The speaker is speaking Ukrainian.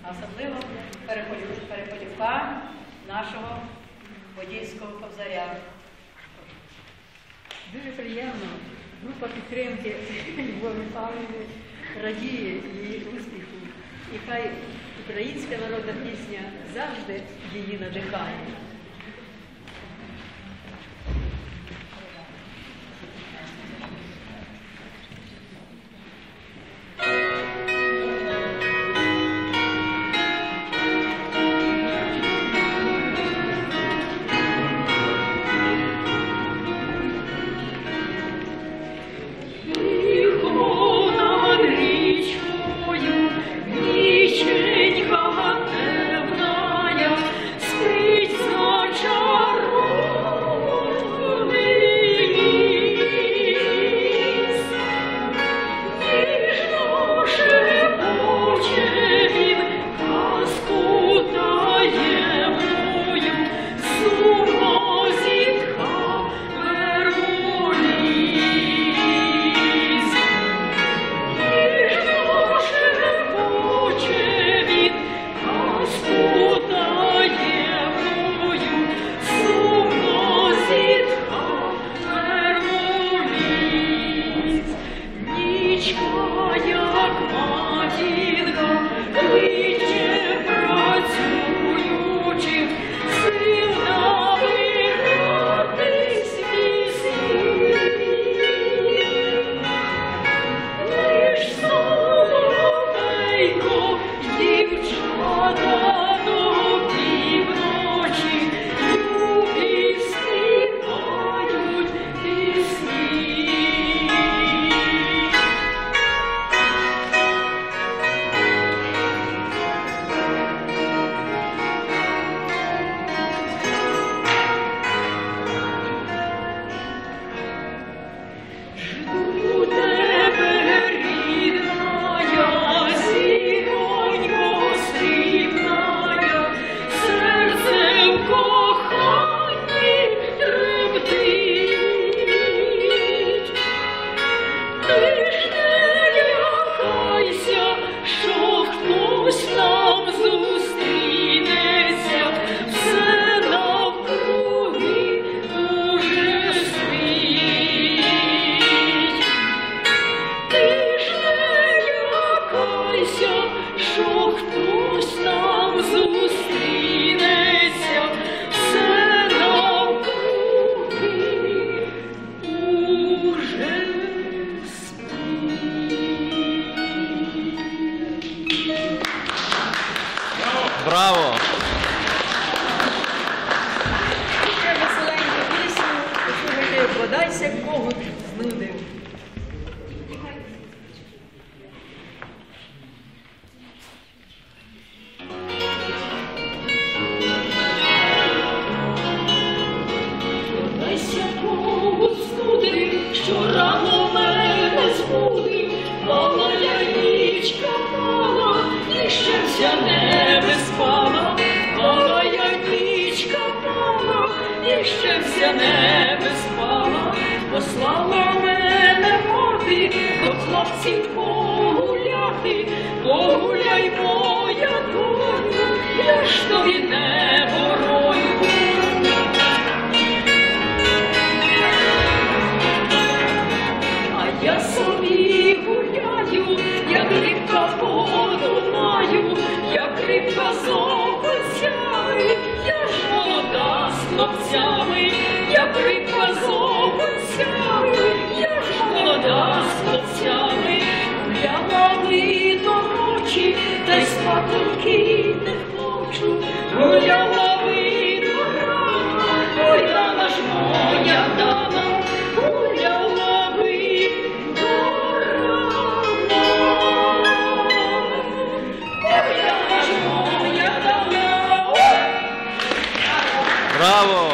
а особливо Переполівка, нашого подільського кобзаря. Дуже приємно. Група підтримки Любові Павлівни радіє її успіху. І хай українська народна пісня завжди її надихає. Браво! Ще веселеньку пісню, послухайте, «Бодайся когут знудив». Бодайся когут знудив, що рано мене збудив, мала яєчка мала, і щастя не спала, мала яєчка мала, і щастя не спала, послала мене мати до хлопців погуляти, погуляй, моя доню, я ж тобі не ворою. А я собі гуляю, як рибка по Дунаю, як рибка з окунцями, я ж молода з хлопцями, як рибка з окунцями, я ж молода з хлопцями, гуляла ми до ночі, та й спатоньки не хочу, гуляла ми до рана, ой, дана ж моя дана, гуляла ми до рана, ой, дана ж моя дана. Браво!